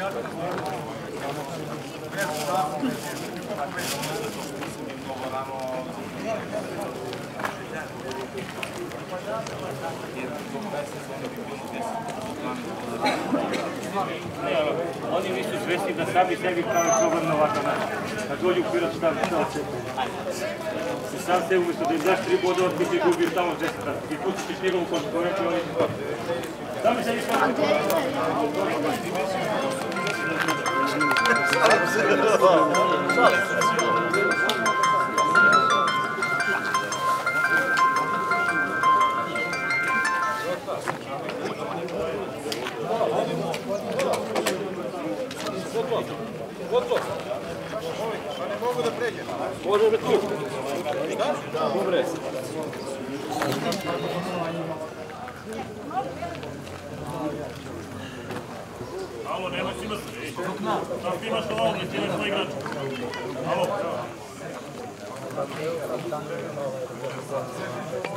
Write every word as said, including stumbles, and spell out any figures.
Oni nisu svesni da sami sebi pravi problem na ovakav način. Kad dođu u Pirot šta se se sam se umjesto da im daš tri bodova, ti ti gubio tamo deset rata. I pustiš njegovu konkurenciju, oni ti sami sebi pravi Gotovo. Pa ne mogu da pređem. Može da tu. Šta? Dobre. Alo, nemoj si imati. Sam ti imaš ovo, ne ti imaš svoj igrač. Alo.